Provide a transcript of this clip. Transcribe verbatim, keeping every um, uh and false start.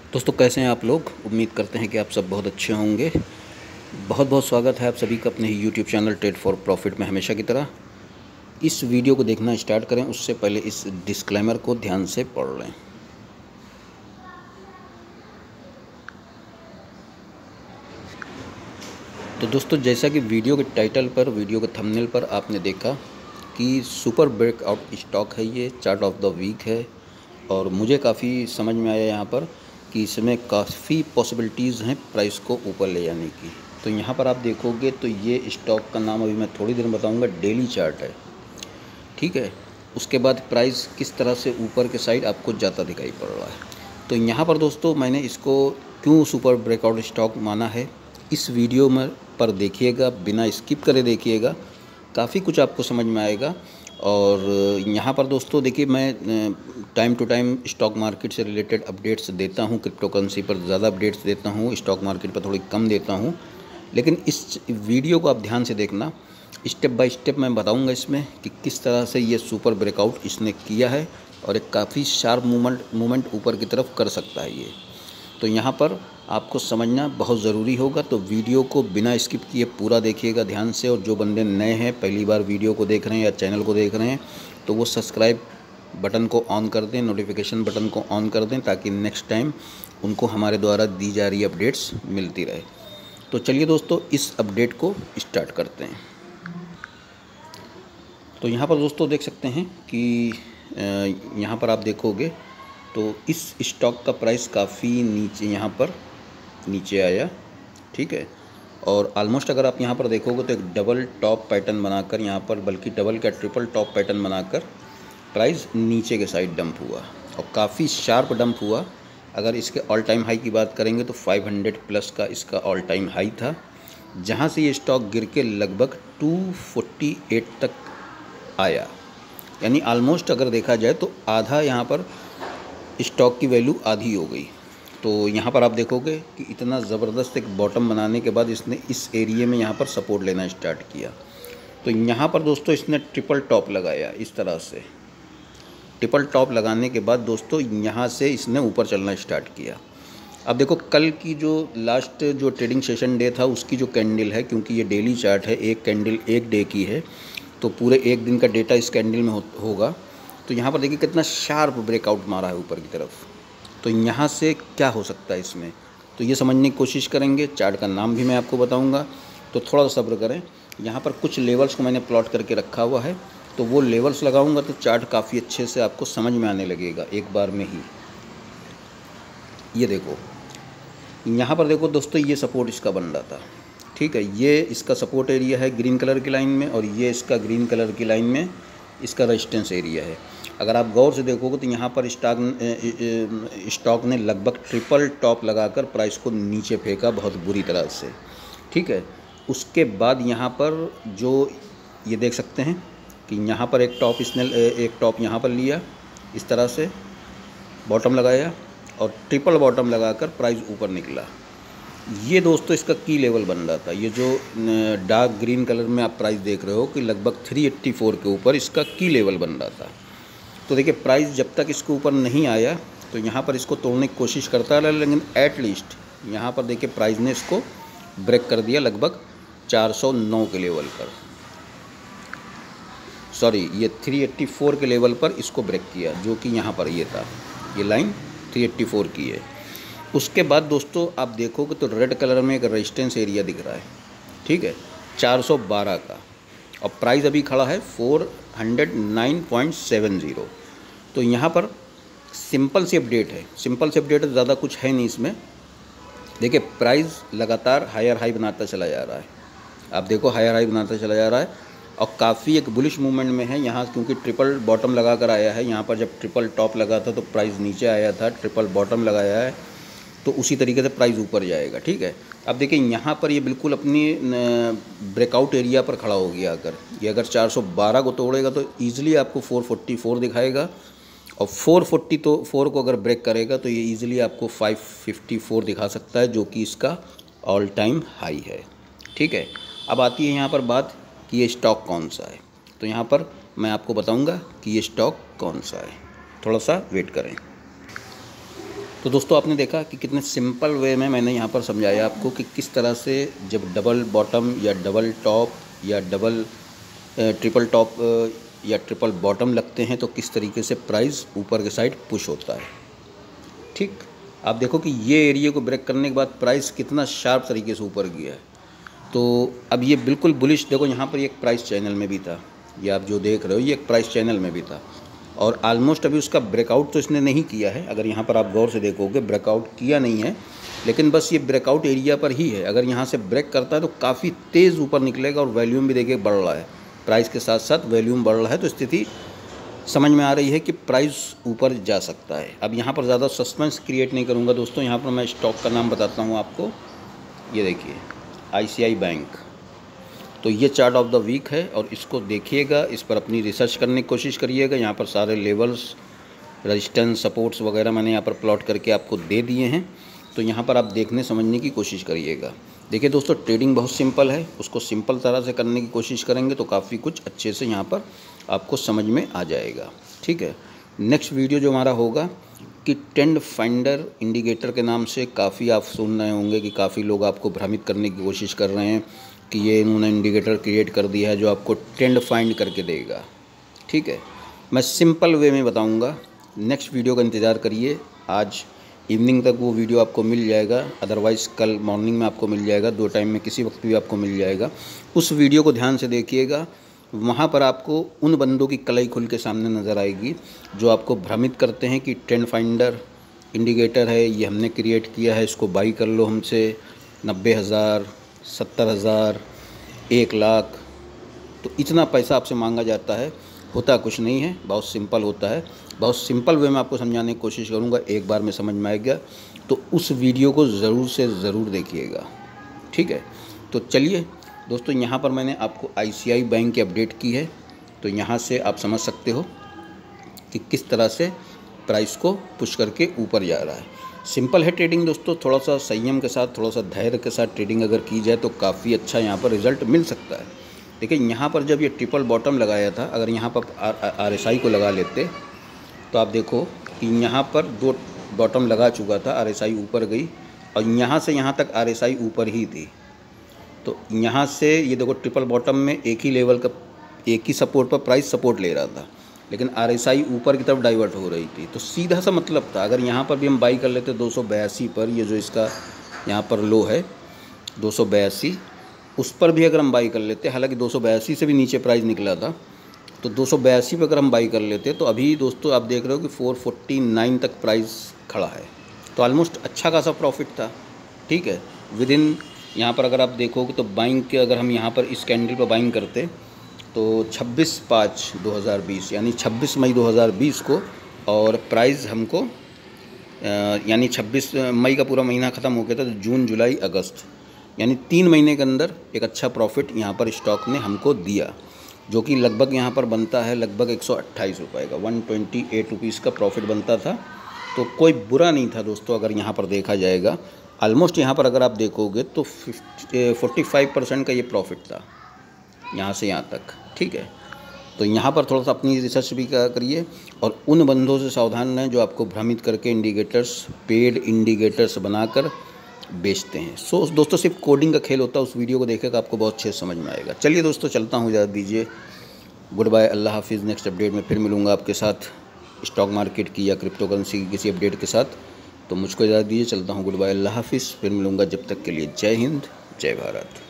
दोस्तों कैसे हैं आप लोग। उम्मीद करते हैं कि आप सब बहुत अच्छे होंगे। बहुत बहुत स्वागत है आप सभी का अपने ही YouTube channel trade for profit में। हमेशा की तरह इस वीडियो को देखना स्टार्ट करें उससे पहले इस डिस्क्लेमर को ध्यान से पढ़ लें। तो दोस्तों जैसा कि वीडियो के टाइटल पर, वीडियो के थंबनेल पर आपने देखा कि सुपर ब्रेकआउट स्टॉक है, ये चार्ट ऑफ द वीक है। और मुझे काफ़ी समझ में आया यहाँ पर कि इसमें काफ़ी पॉसिबिलिटीज़ हैं प्राइस को ऊपर ले जाने की। तो यहाँ पर आप देखोगे तो ये स्टॉक का नाम अभी मैं थोड़ी देर में बताऊँगा, डेली चार्ट है, ठीक है। उसके बाद प्राइस किस तरह से ऊपर के साइड आपको जाता दिखाई पड़ रहा है। तो यहाँ पर दोस्तों मैंने इसको क्यों सुपर ब्रेकआउट स्टॉक माना है, इस वीडियो में पर देखिएगा, बिना स्किप करे देखिएगा, काफ़ी कुछ आपको समझ में आएगा। और यहाँ पर दोस्तों देखिए, मैं time to time stock market से रिलेटेड अपडेट्स देता हूँ। क्रिप्टो करेंसी पर ज़्यादा अपडेट्स देता हूँ, स्टॉक मार्केट पर थोड़ी कम देता हूँ। लेकिन इस वीडियो को आप ध्यान से देखना, स्टेप बाय स्टेप मैं बताऊँगा इसमें कि किस तरह से ये सुपर ब्रेकआउट इसने किया है और एक काफ़ी शार्प मूवमेंट मूवमेंट ऊपर की तरफ कर सकता है ये। तो यहाँ पर आपको समझना बहुत ज़रूरी होगा, तो वीडियो को बिना स्किप किए पूरा देखिएगा ध्यान से। और जो बंदे नए हैं, पहली बार वीडियो को देख रहे हैं या चैनल को देख रहे हैं, तो वो सब्सक्राइब बटन को ऑन कर दें, नोटिफिकेशन बटन को ऑन कर दें, ताकि नेक्स्ट टाइम उनको हमारे द्वारा दी जा रही अपडेट्स मिलती रहे। तो चलिए दोस्तों इस अपडेट को स्टार्ट करते हैं। तो यहाँ पर दोस्तों देख सकते हैं कि यहाँ पर आप देखोगे तो इस स्टॉक का प्राइस काफ़ी नीचे, यहाँ पर नीचे आया, ठीक है। और ऑलमोस्ट अगर आप यहाँ पर देखोगे तो एक डबल टॉप पैटर्न बनाकर, यहाँ पर बल्कि डबल का ट्रिपल टॉप पैटर्न बनाकर प्राइस नीचे के साइड डंप हुआ और काफ़ी शार्प डंप हुआ। अगर इसके ऑल टाइम हाई की बात करेंगे तो पाँच सौ प्लस का इसका ऑल टाइम हाई था, जहाँ से ये स्टॉक गिर के लगभग दो सौ अड़तालीस तक आया। यानी ऑलमोस्ट अगर देखा जाए तो आधा यहाँ पर स्टॉक की वैल्यू आधी हो गई। तो यहाँ पर आप देखोगे कि इतना ज़बरदस्त एक बॉटम बनाने के बाद इसने इस एरिया में यहाँ पर सपोर्ट लेना स्टार्ट किया। तो यहाँ पर दोस्तों इसने ट्रिपल टॉप लगाया इस तरह से। ट्रिपल टॉप लगाने के बाद दोस्तों यहाँ से इसने ऊपर चलना स्टार्ट किया। अब देखो कल की जो लास्ट जो ट्रेडिंग सेशन डे था उसकी जो कैंडल है, क्योंकि ये डेली चार्ट है, एक कैंडल एक डे की है, तो पूरे एक दिन का डेटा इस कैंडल में हो, होगा। तो यहाँ पर देखिए कितना शार्प ब्रेकआउट मारा है ऊपर की तरफ। तो यहाँ से क्या हो सकता है इसमें, तो ये समझने की कोशिश करेंगे। चार्ट का नाम भी मैं आपको बताऊँगा, तो थोड़ा सा सब्र करें। यहाँ पर कुछ लेवल्स को मैंने प्लॉट करके रखा हुआ है, तो वो लेवल्स लगाऊंगा तो चार्ट काफ़ी अच्छे से आपको समझ में आने लगेगा एक बार में ही। ये देखो यहाँ पर देखो दोस्तों, ये सपोर्ट इसका बन रहा था, ठीक है। ये इसका सपोर्ट एरिया है ग्रीन कलर की लाइन में, और ये इसका ग्रीन कलर की लाइन में इसका रेजिस्टेंस एरिया है। अगर आप गौर से देखोगे तो यहाँ पर स्टॉक स्टॉक ने लगभग ट्रिपल टॉप लगाकर प्राइस को नीचे फेंका बहुत बुरी तरह से, ठीक है। उसके बाद यहाँ पर जो ये देख सकते हैं कि यहाँ पर एक टॉप इसने एक टॉप यहाँ पर लिया, इस तरह से बॉटम लगाया और ट्रिपल बॉटम लगाकर प्राइस ऊपर निकला। ये दोस्तों इसका की लेवल बन रहा था। ये जो डार्क ग्रीन कलर में आप प्राइस देख रहे हो कि लगभग तीन सौ चौरासी के ऊपर इसका की लेवल बन रहा था। तो देखिए प्राइस जब तक इसके ऊपर नहीं आया तो यहाँ पर इसको तोड़ने की कोशिश करता रहा, लेकिन एट लीस्ट यहाँ पर देखिए प्राइस ने इसको ब्रेक कर दिया लगभग चार सौ नौ के लेवल पर, सॉरी ये तीन सौ चौरासी के लेवल पर इसको ब्रेक किया, जो कि यहाँ पर ये था, ये लाइन तीन सौ चौरासी की है। उसके बाद दोस्तों आप देखोगे तो रेड कलर में एक रेजिस्टेंस एरिया दिख रहा है, ठीक है, चार सौ बारह का, और प्राइस अभी खड़ा है चार सौ नौ पॉइंट सात ज़ीरो। तो यहाँ पर सिंपल सी अपडेट है, सिंपल सी अपडेट है, ज़्यादा कुछ है नहीं इसमें। देखिए प्राइस लगातार हायर हाई बनाता चला जा रहा है, आप देखो हायर हाई बनाता चला जा रहा है और काफ़ी एक बुलिश मूवमेंट में है यहाँ, क्योंकि ट्रिपल बॉटम लगा कर आया है। यहाँ पर जब ट्रिपल टॉप लगा था तो प्राइस नीचे आया था, ट्रिपल बॉटम लगाया है तो उसी तरीके से प्राइस ऊपर जाएगा, ठीक है। अब देखिए यहाँ पर ये बिल्कुल अपनी ब्रेकआउट एरिया पर खड़ा हो गया। अगर ये अगर चार सौ बारह को तोड़ेगा तो ईज़िली आपको चार सौ चौवालीस दिखाएगा, और चार सौ चालीस तो चार को अगर ब्रेक करेगा तो ये ईज़िली आपको पाँच सौ चौवन दिखा सकता है, जो कि इसका ऑल टाइम हाई है, ठीक है। अब आती है यहाँ पर बात कि ये स्टॉक कौन सा है। तो यहाँ पर मैं आपको बताऊँगा कि ये स्टॉक कौन सा है, थोड़ा सा वेट करें। तो दोस्तों आपने देखा कि कितने सिंपल वे में मैंने यहाँ पर समझाया आपको कि किस तरह से जब डबल बॉटम या डबल टॉप या डबल ट्रिपल टॉप या ट्रिपल बॉटम लगते हैं तो किस तरीके से प्राइस ऊपर के साइड पुश होता है। ठीक, आप देखो कि ये एरिया को ब्रेक करने के बाद प्राइस कितना शार्प तरीके से ऊपर गया है। तो अब ये बिल्कुल बुलिश, देखो यहाँ पर ये एक प्राइस चैनल में भी था, ये आप जो देख रहे हो ये एक प्राइस चैनल में भी था और ऑलमोस्ट अभी उसका ब्रेकआउट तो इसने नहीं किया है। अगर यहाँ पर आप गौर से देखोगे ब्रेकआउट किया नहीं है, लेकिन बस ये ब्रेकआउट एरिया पर ही है। अगर यहाँ से ब्रेक करता है तो काफ़ी तेज़ ऊपर निकलेगा और वॉल्यूम भी देखिए बढ़ रहा है, प्राइस के साथ साथ वॉल्यूम बढ़ रहा है। तो स्थिति समझ में आ रही है कि प्राइस ऊपर जा सकता है। अब यहाँ पर ज़्यादा सस्पेंस क्रिएट नहीं करूँगा दोस्तों, यहाँ पर मैं स्टॉक का नाम बताता हूँ आपको। ये देखिए आई सी आई बैंक, तो ये चार्ट ऑफ द वीक है और इसको देखिएगा, इस पर अपनी रिसर्च करने की कोशिश करिएगा। यहाँ पर सारे लेवल्स, रेजिस्टेंस, सपोर्ट्स वगैरह मैंने यहाँ पर प्लॉट करके आपको दे दिए हैं, तो यहाँ पर आप देखने समझने की कोशिश करिएगा। देखिए दोस्तों ट्रेडिंग बहुत सिंपल है, उसको सिंपल तरह से करने की कोशिश करेंगे तो काफ़ी कुछ अच्छे से यहाँ पर आपको समझ में आ जाएगा। ठीक है, नेक्स्ट वीडियो जो हमारा होगा कि ट्रेंड फाइंडर इंडिकेटर के नाम से काफ़ी आप सुन रहे होंगे कि काफ़ी लोग आपको भ्रमित करने की कोशिश कर रहे हैं कि ये इन्होंने इंडिकेटर क्रिएट कर दिया है जो आपको ट्रेंड फाइंड करके देगा। ठीक है, मैं सिंपल वे में बताऊंगा, नेक्स्ट वीडियो का इंतज़ार करिए। आज इवनिंग तक वो वीडियो आपको मिल जाएगा, अदरवाइज़ कल मॉर्निंग में आपको मिल जाएगा, दो टाइम में किसी वक्त भी आपको मिल जाएगा। उस वीडियो को ध्यान से देखिएगा, वहाँ पर आपको उन बंदों की कलई खुल के सामने नज़र आएगी जो आपको भ्रमित करते हैं कि ट्रेंड फाइंडर इंडिकेटर है, ये हमने क्रिएट किया है, इसको बाई कर लो हमसे नब्बे हज़ार, सत्तर हज़ार, एक लाख, तो इतना पैसा आपसे मांगा जाता है। होता कुछ नहीं है, बहुत सिंपल होता है। बहुत सिंपल वे में आपको समझाने की कोशिश करूँगा, एक बार में समझ में आ गया तो उस वीडियो को ज़रूर से ज़रूर देखिएगा। ठीक है, तो चलिए दोस्तों, यहाँ पर मैंने आपको आई सी आई बैंक की अपडेट की है, तो यहाँ से आप समझ सकते हो कि किस तरह से प्राइस को पुश करके ऊपर जा रहा है। सिंपल है ट्रेडिंग दोस्तों, थोड़ा सा संयम के साथ, थोड़ा सा धैर्य के साथ ट्रेडिंग अगर की जाए तो काफ़ी अच्छा यहाँ पर रिज़ल्ट मिल सकता है। देखिए यहाँ पर जब ये ट्रिपल बॉटम लगाया था, अगर यहाँ पर आर एस आई को लगा लेते तो आप देखो कि यहाँ पर दो बॉटम लगा चुका था, आर एस आई ऊपर गई और यहाँ से यहाँ तक आर एस आई ऊपर ही थी। तो यहाँ से ये देखो ट्रिपल बॉटम में एक ही लेवल का, एक ही सपोर्ट पर प्राइस सपोर्ट ले रहा था, लेकिन आर एस आई ऊपर की तरफ डाइवर्ट हो रही थी। तो सीधा सा मतलब था, अगर यहाँ पर भी हम बाई कर लेते दो सौ बयासी पर, ये जो इसका यहाँ पर लो है दो सौ बयासी, उस पर भी अगर हम बाई कर लेते, हालांकि दो सौ बयासी से भी नीचे प्राइस निकला था, तो दो सौ बयासी पर अगर हम बाई कर लेते तो अभी दोस्तों आप देख रहे हो कि चार सौ उनचास तक प्राइस खड़ा है। तो ऑलमोस्ट अच्छा खासा प्रॉफिट था। ठीक है, विद इन यहाँ पर अगर आप देखोगे तो बाइंग के, अगर हम यहाँ पर इस कैंडल पर बाइंग करते तो छब्बीस पाँच दो हज़ार बीस यानी छब्बीस मई दो हज़ार बीस को, और प्राइस हमको यानी छब्बीस मई का पूरा महीना ख़त्म हो गया था, तो जून जुलाई अगस्त यानी तीन महीने के अंदर एक अच्छा प्रॉफिट यहाँ पर स्टॉक ने हमको दिया, जो कि लगभग यहाँ पर बनता है लगभग एक सौ अट्ठाईस रुपये का, वन ट्वेंटी एट रुपीज़ का प्रॉफिट बनता था। तो कोई बुरा नहीं था दोस्तों अगर यहाँ पर देखा जाएगा। ऑलमोस्ट यहाँ पर अगर आप देखोगे तो फोर्टी फाइव परसेंट का ये प्रॉफिट था यहाँ से यहाँ तक। ठीक है, तो यहाँ पर थोड़ा सा अपनी रिसर्च भी करिए और उन बंदों से सावधान रहें जो आपको भ्रमित करके इंडिकेटर्स, पेड इंडिकेटर्स बनाकर बेचते हैं। सो so, दोस्तों सिर्फ कोडिंग का खेल होता है, उस वीडियो को देखेगा आपको बहुत अच्छे से समझ में आएगा। चलिए दोस्तों चलता हूँ, इजाज़त दीजिए, गुड बाय, अल्लाह हाफिज़। नेक्स्ट अपडेट में फिर मिलूँगा आपके साथ स्टॉक मार्केट की या क्रिप्टो करेंसी की किसी अपडेट के साथ। तो मुझको इजाज़त दीजिए, चलता हूँ, गुड बाय, अल्लाह हाफिज़। फिर मिलूँगा, जब तक के लिए जय हिंद, जय भारत।